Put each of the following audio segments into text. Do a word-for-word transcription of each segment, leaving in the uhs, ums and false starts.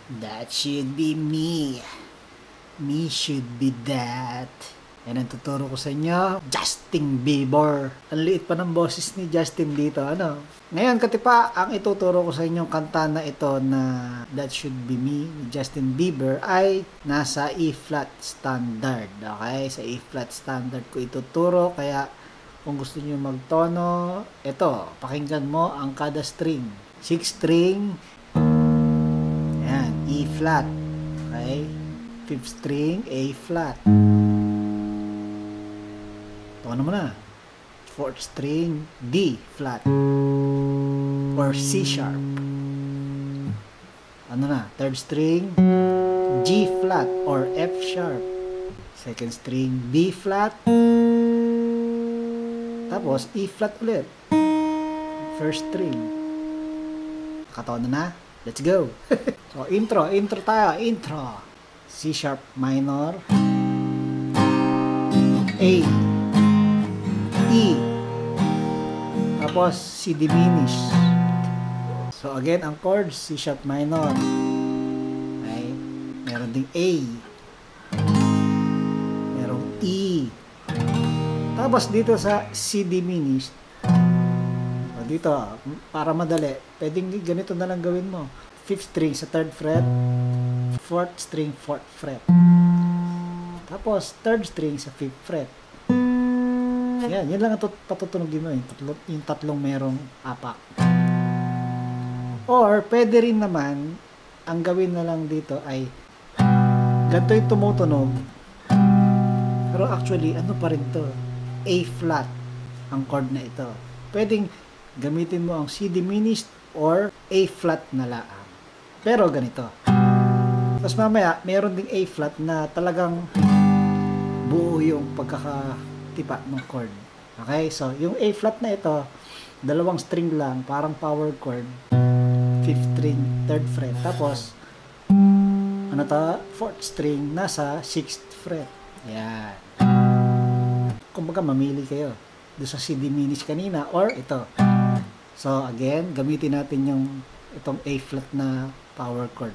That should be me. Me should be that. Yan ang tuturo ko sa inyo, Justin Bieber. Ang liit pa ng boses ni Justin dito, ano? Ngayon, katipa, ang ituturo ko sa inyong kanta na ito na That Should Be Me ni Justin Bieber ay nasa E-flat standard. Okay? Sa E-flat standard ko ituturo, kaya kung gusto niyo magtono, ito, pakinggan mo ang kada string. Six string, yan, E-flat. Okay? Fifth string, A-flat. Tono mo na. Fourth string, D flat or C sharp. Ano na? Third string, G flat or F sharp. Second string, B flat. Tapos E flat ulit. First string. Nakataon na na? Let's go. So intro, intro tayo, intro. C sharp minor, A, E, tapos C diminished. So again, ang chords, C sharp minor. Okay? Meron ding A. Merong E. Tapos dito sa C diminished. O dito, para madali, pwedeng ganito na lang gawin mo. Fifth string sa third fret. Fourth string, fourth fret. Tapos third string sa fifth fret. Yan, yan lang ang patutunogin mo, yung, tatlo, yung tatlong merong apak. Or, pwede rin naman, ang gawin na lang dito ay, ganito yung tumutunog, pero actually, ano pa rin to? A flat, ang chord na ito. Pwedeng gamitin mo ang C diminished or A flat na laang. Pero ganito. Tapos mamaya, meron ding A flat na talagang buo yung pagkakatipa ng chord. Okay, so yung A flat na ito, dalawang string lang, parang power chord, fifth string, third fret. Tapos, ano to? Fourth string, nasa sixth fret. Yan. Kumbaga, mamili kayo. Doon sa C diminished kanina, or ito. So, again, gamitin natin yung itong A flat na power chord.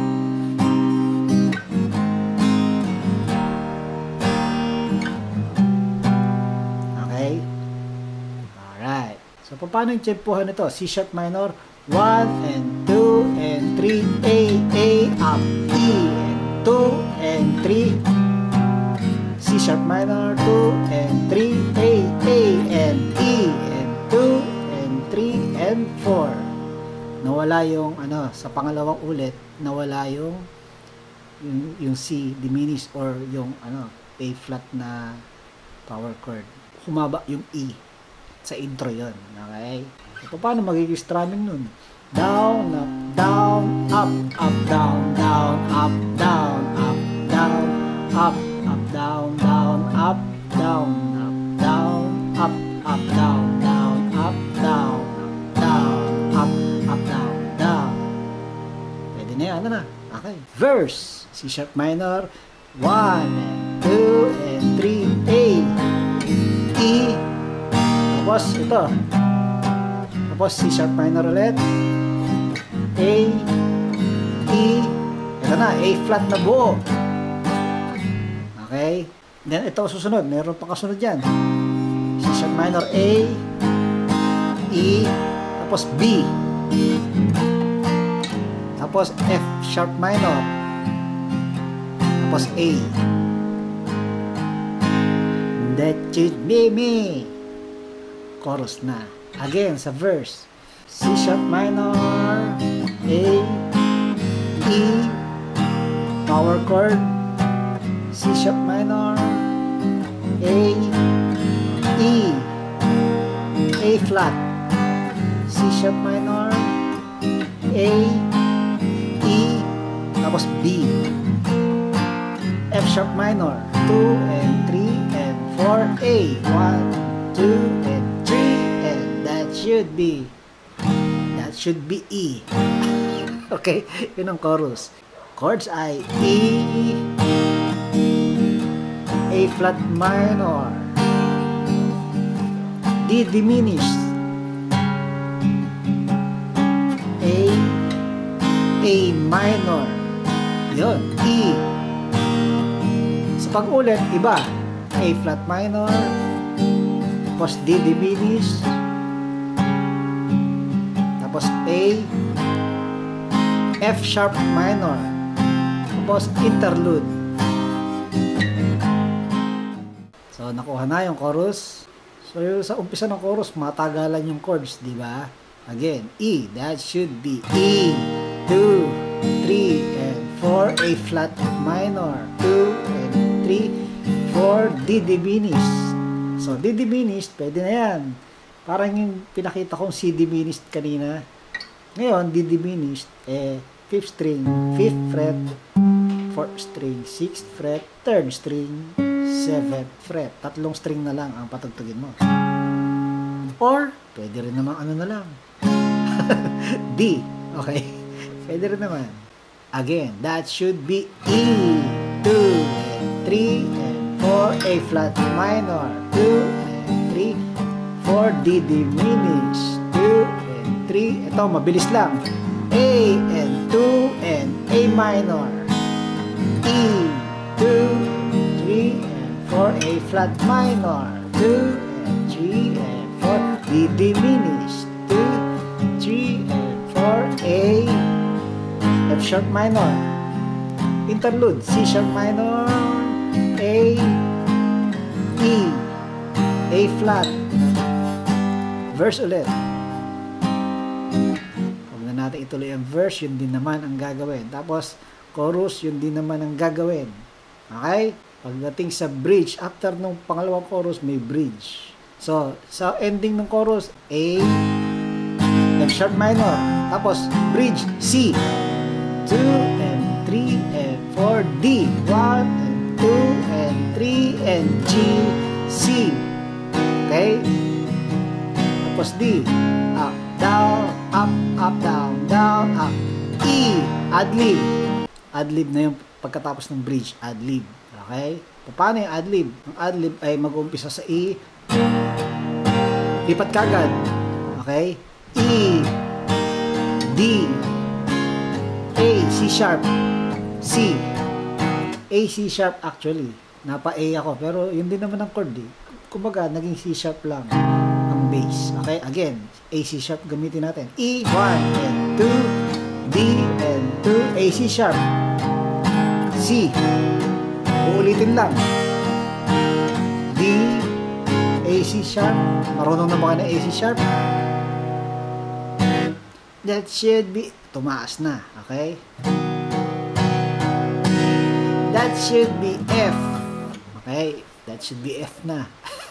So, paano yung tempohan nito? C sharp minor, one and two and three, A, A, up, E, and two and three, C sharp minor, two and three, A, A, and E, and two and three, and four. Nawala yung, ano, sa pangalawang ulit, nawala yung, yung, yung C diminished or yung, ano, A flat na power chord. Humaba yung E. Sa intro yon, okay? So, paano magiging strumming nun? Down, up, down, up, up, down, down, up, down, up, down, up, up, down, down, up, down, up, down, up, up, down, down, up, down, down, up, up, down, down. Pwede na yan, ano na? Okay. Verse, C sharp minor, one, and two, and three, A, E, tapos ito. Tapos C sharp minor ulit. A, E, ito na, A flat na buo. Okay? Then ito susunod, meron pa kasunod yan. C sharp minor A, E, tapos B. Tapos F sharp minor. Tapos A. That should be me. Chorus na. Again, sa verse. C sharp minor, A, E, power chord, C sharp minor, A, E, A flat, C sharp minor, A, E, tapos B, F sharp minor, two and three and four, A, one, two, and should be that should be E. Okay, yun ang chorus. Chords ay E, A flat minor, D diminished, A, A minor. Yun, E. Sa pag-ulit, iba. A flat minor, tapos D diminished, tapos A, F sharp minor, tapos interlude. So, nakuha na yung chorus. So, yung sa umpisa ng chorus, matagalan yung chords, di ba? Again, E, that should be E, two, three, and four, A flat minor, two, and three, four, D diminished. So, D diminished, pwede na yan. Parang yung pinakita kong C diminished kanina. Ngayon, D diminished, eh, fifth string, fifth fret, fourth string, sixth fret, third string, seventh fret. Tatlong string na lang ang patugtugin mo. Or, pwede rin naman ano na lang. D. Okay? Pwede rin naman. Again, that should be E, two, and three, and four, A flat minor, two, and three, four, D diminished, two, and three, ito, mabilis lang, A, and two, and A minor, E, two, three, and four, A flat minor, two, and three, and four, D diminished, two, three, and four, A, F sharp minor, interlude, C sharp minor, A, E, A flat, verse ulit. Huwag na natin ituloy ang verse, yun din naman ang gagawin. Tapos, chorus, yun din naman ang gagawin. Okay? Pagdating sa bridge, after nung pangalawang chorus, may bridge. So, sa ending ng chorus, A, F sharp minor. Tapos, bridge, C, two, and three, and four, D, one, and two, and three, and G, C. Okay? Tapos D, up, down, up, up, down, down, up. E, adlib. Adlib na yung pagkatapos ng bridge, adlib. Okay? Paano yung adlib? Ang adlib ay mag-umpisa sa E, lipat kagad. Okay? E, D, A, C sharp, C, A, C sharp actually. Napa-A ako, pero yun din naman ang chord eh. Kumbaga, naging C sharp lang ang bass. Okay, again, A, C sharp gamitin natin. E, one, and two, D, and two, A, C sharp, C, uulitin lang. D, A, C sharp, marunong na ba ka ng A, C sharp? That should be, tumaas na, okay? That should be F. Okay, that should be F na.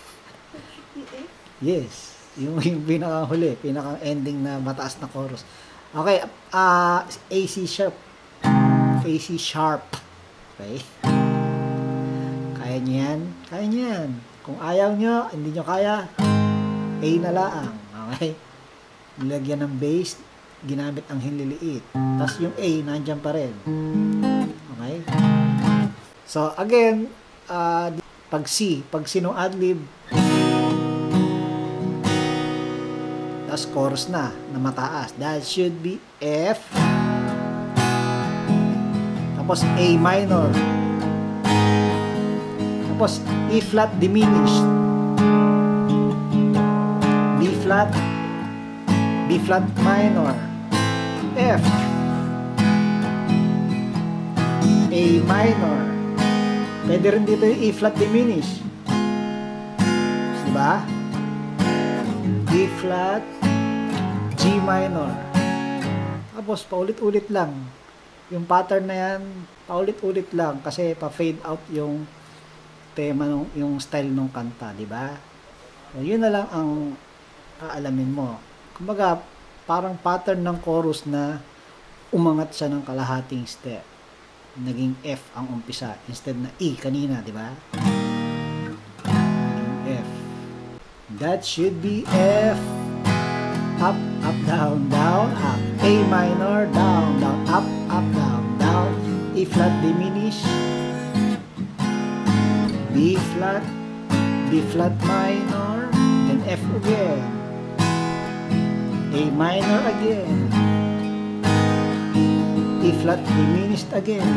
Yes, yung, yung pinakahuli, pinaka-ending na mataas na chorus. Okay, uh, A, C sharp. A, C sharp. Okay? Kaya nyo yan? Kaya nyo yan. Kung ayaw nyo, hindi nyo kaya, A na lang. Okay? Nilagyan ng bass, ginamit ang hinliliit. Tapos yung A, nandyan pa rin. Okay? So, again, uh, pag C, pag C nung adlib, tapos chorus na, na mataas. That should be F. Tapos A minor. Tapos E flat diminished. B flat, B flat minor, F, A minor. Pwede rin dito yung E flat diminished. Diba? D flat, G minor. Tapos paulit-ulit lang. Yung pattern na yan, paulit-ulit lang kasi pa-fade out yung tema, nung, yung style ng kanta, diba? So, yun na lang ang aalamin mo. Kumbaga, parang pattern ng chorus na umangat siya ng kalahating step. Naging F ang umpisa instead na E kanina, di ba? Naging F. That should be F. Up, up, down, down, up. A minor, down, down, up, up, down, down. E flat diminish. B flat, B flat minor, then F again. A minor again. E flat diminished again.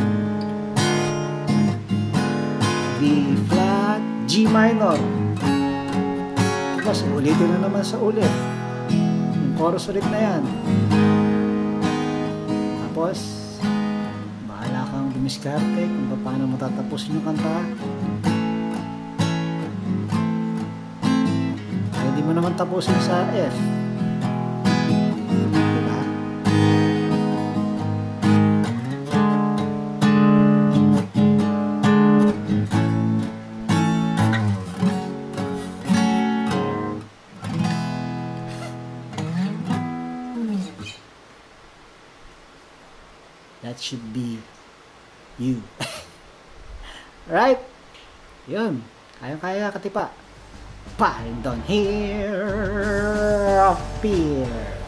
B flat, G minor. Tapos ulitin na naman sa ulit. Yung chorus ulit na yan. Tapos bahala kang dumiskarte kung paano mo tatapusin yung kanta. Pwede mo naman tapusin sa F. Diba? That should be you. Right? Yun. Kaya-kaya katipa. Pardon here, up here.